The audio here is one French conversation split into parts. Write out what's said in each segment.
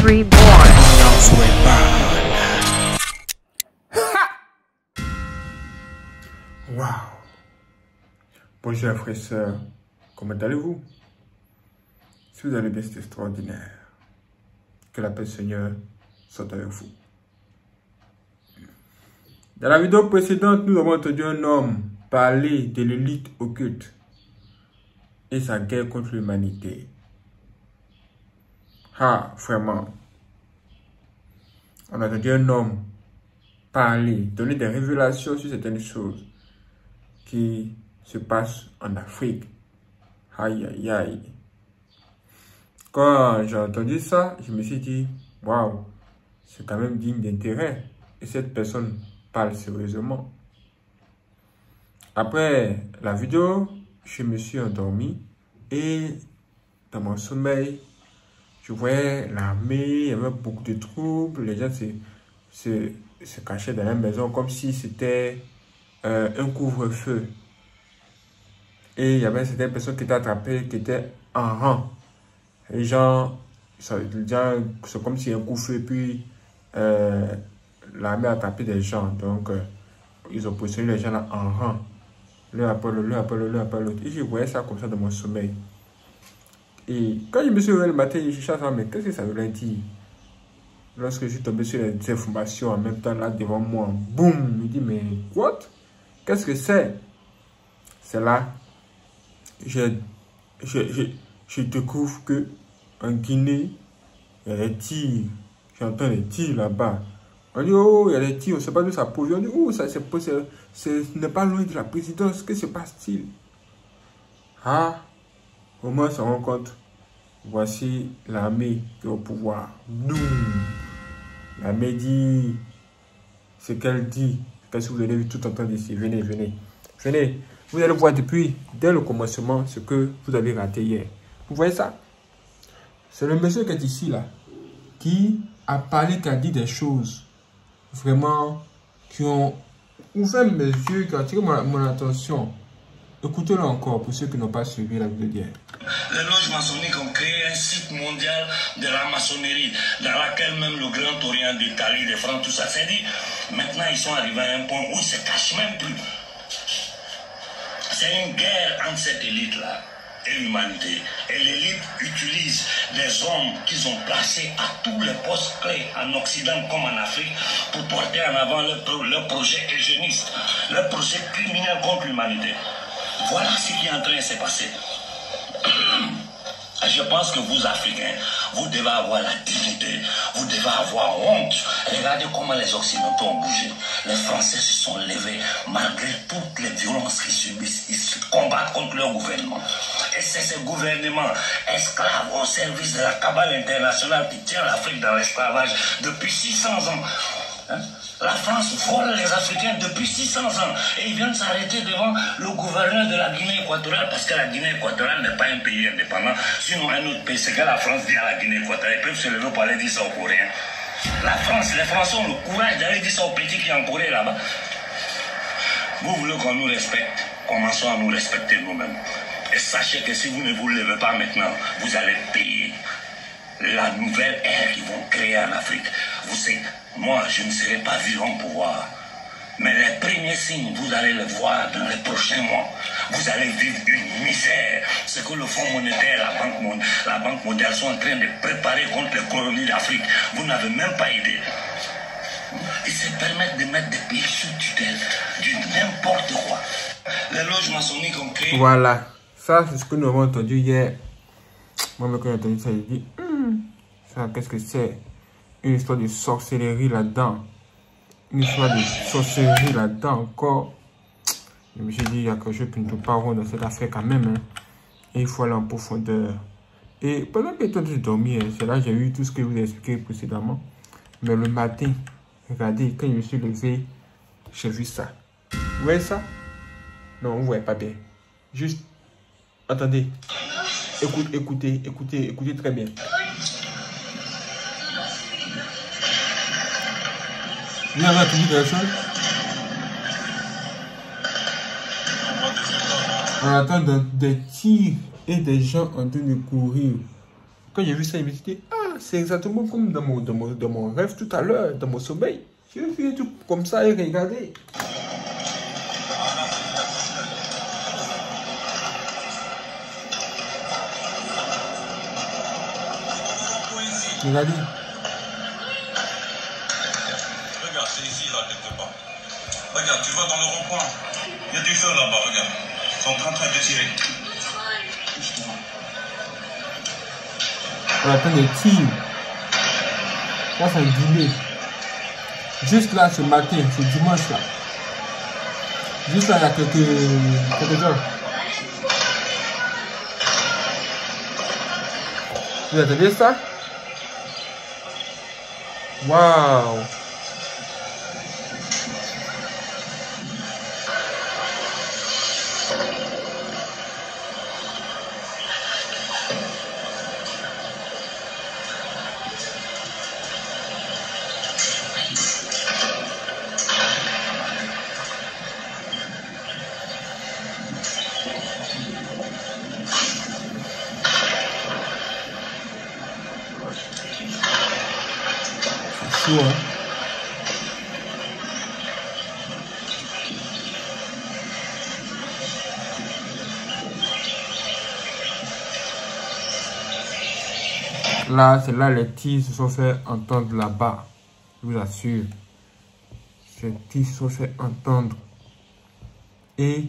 Reborn. Waouh! Bonjour frères et sœurs, comment allez-vous? Si vous allez bien, c'est extraordinaire. Que la paix du Seigneur soit avec vous. Dans la vidéo précédente, nous avons entendu un homme parler de l'élite occulte et sa guerre contre l'humanité. Ah, vraiment. On a entendu un homme parler, donner des révélations sur certaines choses qui se passent en Afrique. Aïe, aïe, aïe. Quand j'ai entendu ça, je me suis dit, waouh, c'est quand même digne d'intérêt. Et cette personne parle sérieusement. Après la vidéo, je me suis endormi et dans mon sommeil, je voyais l'armée, il y avait beaucoup de troubles, les gens se cachaient dans la maison comme si c'était un couvre-feu. Et il y avait certaines personnes qui étaient attrapées, qui étaient en rang. Les gens, c'est comme si un couvre-feu, puis l'armée a attrapé des gens. Donc, ils ont positionné les gens là en rang. L'un après l'autre, l'un après l'autre, l'un après l'autre. Et je voyais ça comme ça dans mon sommeil. Et quand je me suis réveillé le matin, je cherchais ça, mais qu'est-ce que ça veut dire? Lorsque je suis tombé sur les informations en même temps là devant moi, boum, je me dis, mais what? Qu'est-ce que c'est? C'est là, je découvre que en Guinée, il y a des tirs. J'entends des tirs là-bas. On dit, oh, il y a des tirs, on ne sait pas d'où ça provient. On dit, oh, ça ce n'est pas loin de la présidence. Que se passe-t-il? Ah, au moins, on se rend compte. Voici l'armée qui est au pouvoir. Nous, l'armée dit ce qu'elle dit. Qu'est-ce que vous allez tout entendre ici? Venez, venez. Venez. Vous allez voir depuis, dès le commencement, ce que vous avez raté hier. Vous voyez ça? C'est le monsieur qui est ici, là, qui a parlé, qui a dit des choses vraiment qui ont ouvert mes yeux, qui ont attiré mon attention. Écoutez-le encore pour ceux qui n'ont pas suivi la vidéo d'hier. Les loges maçonniques ont créé un site mondial de la maçonnerie, dans laquelle même le Grand Orient d'Italie, les Francs, tout ça, c'est dit. Maintenant, ils sont arrivés à un point où ils ne se cachent même plus. C'est une guerre entre cette élite-là et l'humanité. Et l'élite utilise des hommes qu'ils ont placés à tous les postes clés en Occident comme en Afrique pour porter en avant leur projet eugéniste, leur projet criminel contre l'humanité. Voilà ce qui est en train de se passer. Je pense que vous, Africains, vous devez avoir la dignité, vous devez avoir honte. Regardez comment les Occidentaux ont bougé. Les Français se sont levés malgré toutes les violences qu'ils subissent. Ils se combattent contre leur gouvernement. Et c'est ce gouvernement esclave au service de la cabale internationale qui tient l'Afrique dans l'esclavage depuis 600 ans. Hein? La France vole les Africains depuis 600 ans et ils viennent s'arrêter devant le gouverneur de la Guinée équatoriale parce que la Guinée équatoriale n'est pas un pays indépendant. Sinon, un autre pays, c'est que la France dit à la Guinée équatoriale. Ils peuvent se lever pour aller dire ça aux Coréens. La France, les Français ont le courage d'aller dire ça aux petits qui sont en Corée là-bas. Vous voulez qu'on nous respecte? Commençons à nous respecter nous-mêmes. Et sachez que si vous ne vous levez pas maintenant, vous allez payer la nouvelle ère qu'ils vont créer en Afrique. Vous savez, moi, je ne serai pas vivant pour voir. Mais les premiers signes, vous allez les voir dans les prochains mois. Vous allez vivre une misère. Ce que le Fonds monétaire, la Banque mondiale sont en train de préparer contre les colonies d'Afrique. Vous n'avez même pas idée. Ils se permettent de mettre des pays sous tutelle du n'importe quoi. Les loges maçonniques ont créé... Voilà. Ça, c'est ce que nous avons entendu hier. Moi, quand j'ai entendu ça, j'ai dit, ça, qu'est-ce que c'est? Une histoire de sorcellerie là-dedans. Une histoire de sorcellerie là-dedans encore. Je me suis dit, il y a quelque chose qui ne peut pas rendre dans cette affaire quand même. Hein. Et il faut aller en profondeur. Et pendant que j'étais en train de dormir, c'est là que j'ai eu tout ce que je vous ai expliqué précédemment. Mais le matin, regardez, quand je me suis levé, j'ai vu ça. Vous voyez ça? Non, vous ne voyez pas bien. Juste, attendez. Écoutez très bien. Vous avez entendu quelque chose? On entend des tirs et des gens en train de courir. Quand j'ai vu ça, je me suis dit, ah, c'est exactement comme dans mon rêve tout à l'heure, dans mon sommeil. J'ai vu un truc comme ça et regardez. Regardez. Regarde, c'est ici, là, quelque part. Regarde, tu vois dans le rond-point. Il y a du feu là-bas, regarde. Ils sont en train de tirer. On attend des tirs. Ça, c'est un dîner. Juste là, ce matin, ce dimanche là. Juste là, il y a quelques heures. Vous entendez ça? Waouh! C'est chaud, hein? Là, c'est là les tirs se sont fait entendre là-bas. Je vous assure. Ces tirs se sont fait entendre. Et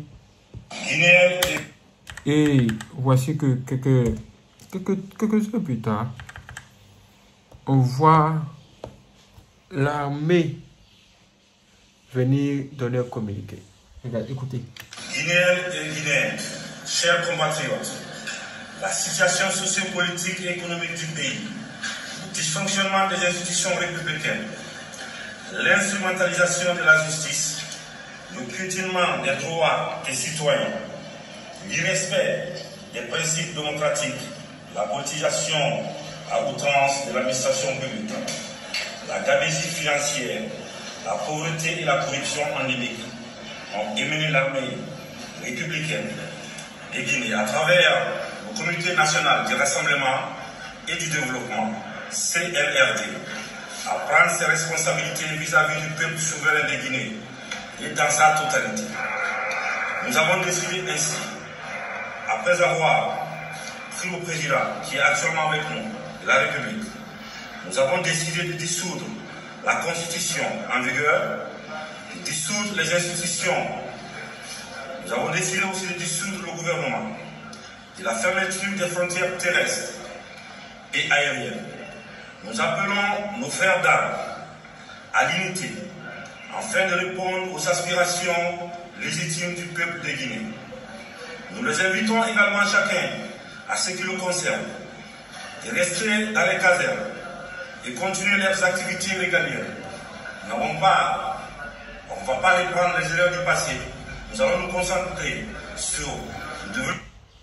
voici que quelques heures plus tard, on voit l'armée venir donner un communiqué. Regarde, écoutez. Guinéens et Guinéennes, chers compatriotes, la situation sociopolitique et économique du pays, le dysfonctionnement des institutions républicaines, l'instrumentalisation de la justice, le piétinement des droits des citoyens, l'irrespect des principes démocratiques, la politisation à outrance de l'administration publique, la gabegie financière, la pauvreté et la corruption endémique ont émené l'armée républicaine de Guinée à travers le Comité national du rassemblement et du développement, CNRD, à prendre ses responsabilités vis-à-vis du peuple souverain de Guinée et dans sa totalité. Nous avons décidé ainsi, après avoir pris le président qui est actuellement avec nous, de la République, nous avons décidé de dissoudre la Constitution en vigueur, de dissoudre les institutions. Nous avons décidé aussi de dissoudre le gouvernement, de la fermeture des frontières terrestres et aériennes. Nous appelons nos frères d'armes à l'unité, afin de répondre aux aspirations légitimes du peuple de Guinée. Nous les invitons également chacun, à ce qui le concerne, de rester dans les casernes et continuer leurs activités régaliennes. Nous n'avons pas, on ne va pas reprendre les erreurs du passé. Nous allons nous concentrer sur le développement.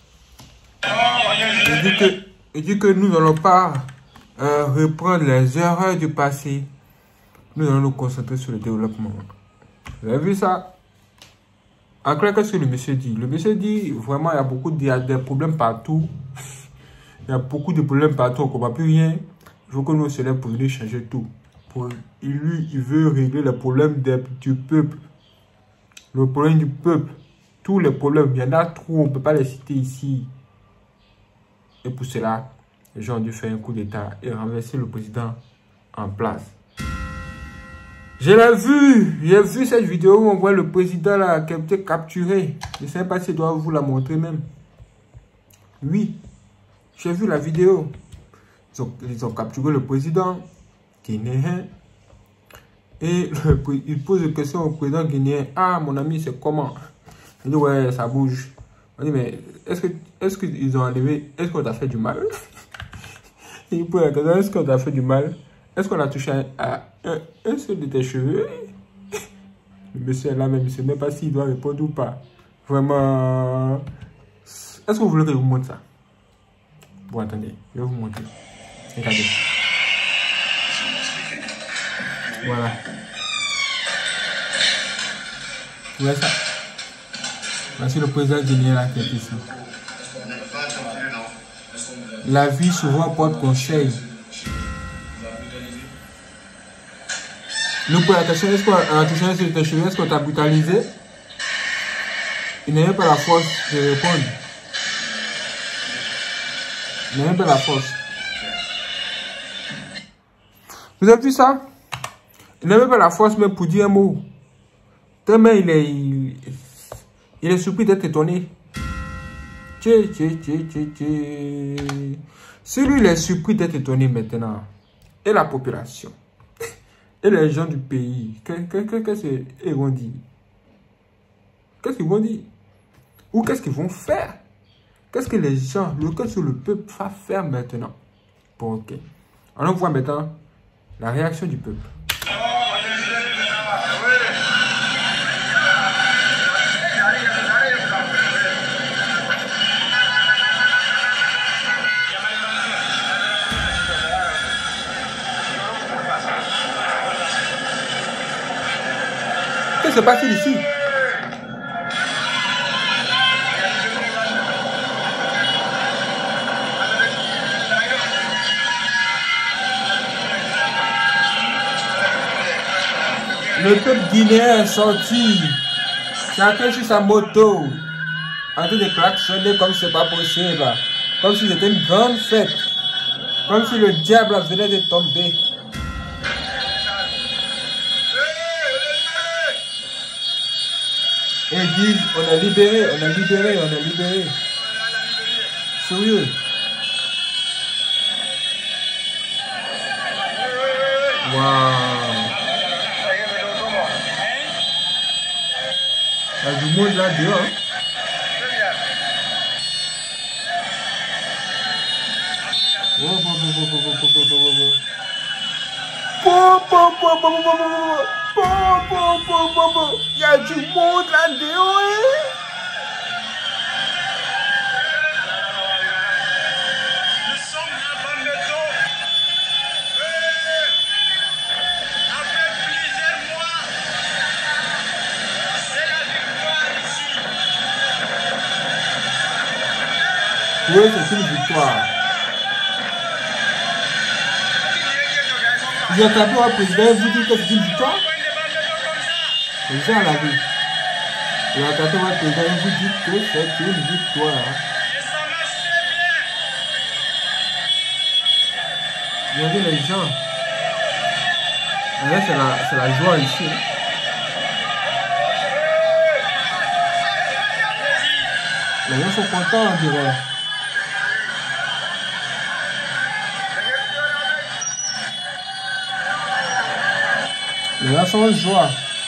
Il dit que nous n'allons pas reprendre les erreurs du passé. Nous allons nous concentrer sur le développement. Vous avez vu ça? Après, qu'est-ce que le monsieur dit? Le monsieur dit vraiment il y a des problèmes partout. Il y a beaucoup de problèmes partout, on ne comprend plus rien. Il faut que nous se lève pour venir changer tout. Lui, il veut régler les problèmes du peuple. Le problème du peuple. Tous les problèmes, il y en a trop, on ne peut pas les citer ici. Et pour cela, les gens ont dû faire un coup d'État et renverser le président en place. J'ai vu cette vidéo où on voit le président là, qui a été capturé. Je ne sais pas si je dois vous la montrer même. Oui, j'ai vu la vidéo. Ils ont capturé le président guinéen. Et il pose une question au président guinéen. Ah, mon ami, c'est comment? Il dit, ouais, ça bouge. On dit, mais est-ce qu'ils ont enlevé? Est-ce qu'on t'a fait du mal? Il pose la question, est-ce qu'on t'a fait du mal? Est-ce qu'on a touché à un seul de tes cheveux? Le monsieur est là même, il ne sait même pas s'il doit répondre ou pas. Vraiment. Est-ce que vous voulez que je vous montre ça? Bon, attendez, je vais vous montrer. Regardez. Voilà. Vous voyez ça? Voici le président guinéen là qui est ici. La vie souvent porte conseil. Nous, pour la question, est-ce qu'on t'a brutalisé? Il n'avait pas la force de répondre. Il n'avait pas la force. Vous avez vu ça? Il n'avait pas la force même pour dire un mot. Tellement il est surpris d'être étonné. Si lui, il est surpris d'être étonné maintenant. Et la population. Et les gens du pays. Qu'est-ce qu'ils vont dire? Qu'est-ce qu'ils vont dire? Ou qu'est-ce qu'ils vont faire? Qu'est-ce que les gens, qu'est-ce que le peuple va faire maintenant? Bon, ok. Alors on voit maintenant la réaction du peuple. Qu'est-ce qui se passe ici? Le peuple guinéen est sorti, chacun sur sa moto, en train de klaxonner comme c'est pas possible, comme si c'était une grande fête, comme si le diable venait de tomber. Et ils disent, on est libéré, on est libéré, on est libéré. Sérieux. Waouh. Il y a du monde là dehors. Hein? Il y a du monde là dehors. Nous sommes à Bambeto. Après plusieurs mois, c'est la victoire ici. Oui, c'est une victoire. J'ai entendu un président vous dire que c'est une victoire. C'est ça la vie. J'ai entendu un président vous dire que c'est une victoire. Et ça marche très bien. Regardez les gens. Là, c'est la joie ici. Les gens sont contents, on dirait. Les gens sont en joie.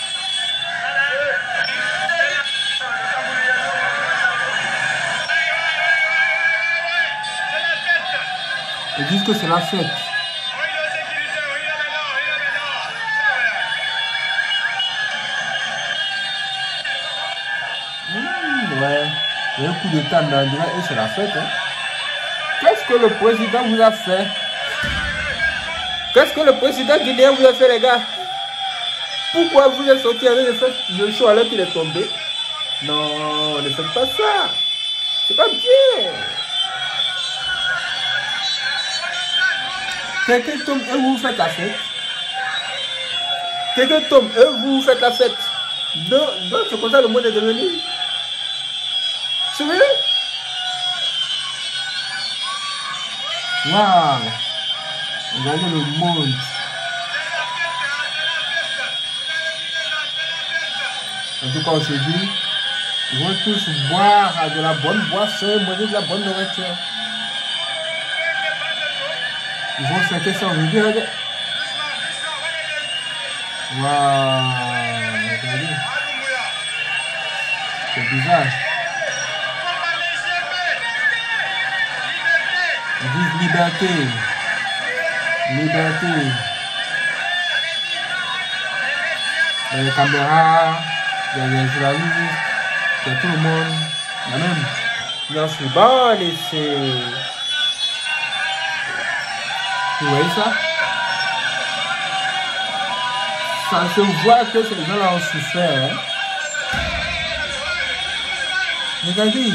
Ils disent que c'est la fête. Ouais. Il y a un coup de table dans le et c'est la fête. Hein. Qu'est-ce que le président vous a fait? Qu'est-ce que le président guinéen vous a fait, les gars? Pourquoi vous êtes sorti avec le show alors qu'il est tombé? Non, ne faites pas ça. C'est pas bien. Quelqu'un tombe et vous faites la fête. Quelqu'un tombe et vous faites la fête. Donc c'est comme ça le monde est devenu. C'est vrai? Waouh! Regardez le monde. En tout cas aujourd'hui, ils vont tous boire de la bonne boisson et manger de la bonne nourriture. Ils vont fêter ça aujourd'hui, regardez. Waouh! Regardez. C'est bizarre. Ils disent liberté. Liberté. Il y a les caméras, il y a les journalistes, il y a tout le monde. Il y a même. J'en suis bon ici. Vous voyez ça? Ça se voit que ces gens-là ont souffert. Hein? Regardez.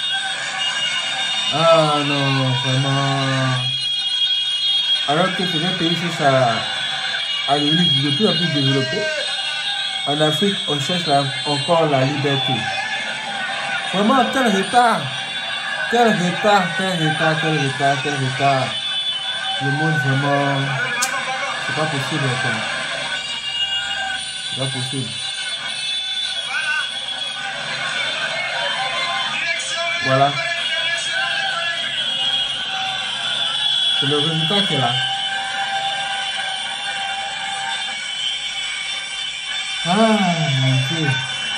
Ah non, vraiment. Alors que c'est un pays, c'est ça. à devenir de plus en plus développée. En Afrique, on cherche encore la liberté. Vraiment, quel retard! Quel retard, quel retard, quel retard, quel retard. Le monde, vraiment, c'est pas possible encore. C'est pas possible. Voilà. C'est le résultat qui est là. Ah, mon Dieu.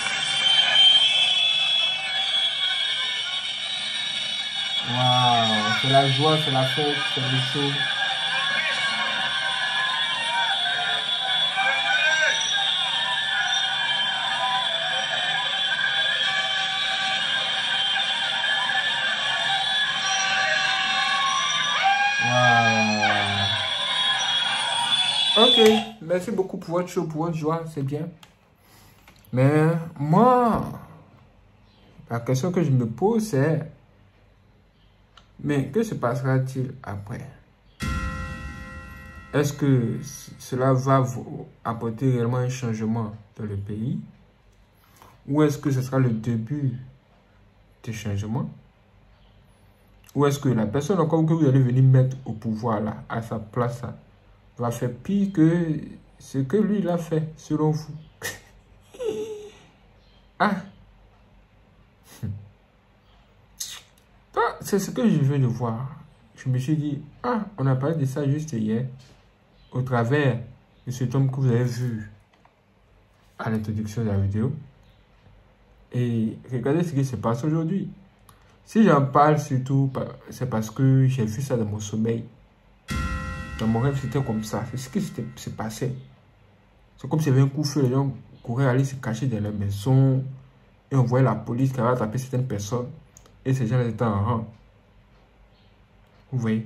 Waouh, c'est la joie, c'est la fête, c'est le show. Ok, merci beaucoup pour votre show, pour votre joie, c'est bien. Mais moi, la question que je me pose, c'est: mais que se passera-t-il après? Est-ce que cela va vous apporter réellement un changement dans le pays? Ou est-ce que ce sera le début du changement? Ou est-ce que la personne encore que vous allez venir mettre au pouvoir là, à sa place là, va faire pire que ce que lui il a fait, selon vous? Ah! C'est ce que je viens de voir. Je me suis dit, ah, on a parlé de ça juste hier, au travers de cet homme que vous avez vu à l'introduction de la vidéo. Et regardez ce qui se passe aujourd'hui. Si j'en parle surtout, c'est parce que j'ai vu ça dans mon sommeil. Dans mon rêve, c'était comme ça. C'est ce qui s'est passé. C'est comme s'il y avait un coup de feu, les gens couraient aller se cacher dans la maison. Et on voyait la police qui avait attrapé certaines personnes. Et ces gens étaient en rang. Vous voyez?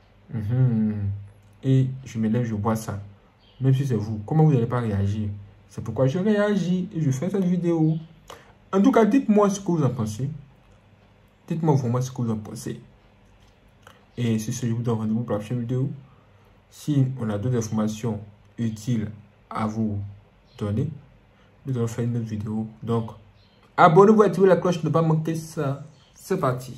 Et je me lève, je vois ça. Même si c'est vous, comment vous n'allez pas réagir? C'est pourquoi je réagis et je fais cette vidéo. En tout cas, dites-moi ce que vous en pensez. Dites-moi vraiment ce que vous en pensez. Et si ce, je vous donne rendez-vous pour la prochaine vidéo. Si on a d'autres informations utiles à vous donner, nous allons faire une autre vidéo. Donc, abonnez-vous, activez la cloche, ne pas manquer ça. C'est parti.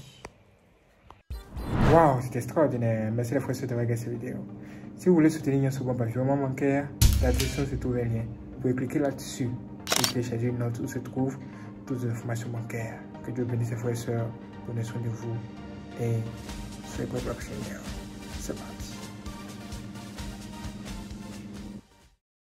Waouh, c'était extraordinaire. Merci les frères de regarder cette vidéo. Si vous voulez soutenir un second papiement bancaire, la description se trouve un lien. Vous pouvez cliquer là-dessus et télécharger une note où se trouvent toutes les informations bancaires. Que Dieu bénisse les frères et sœurs. Prenez soin de vous et soyez prêts pour la prochaine vidéo. C'est parti.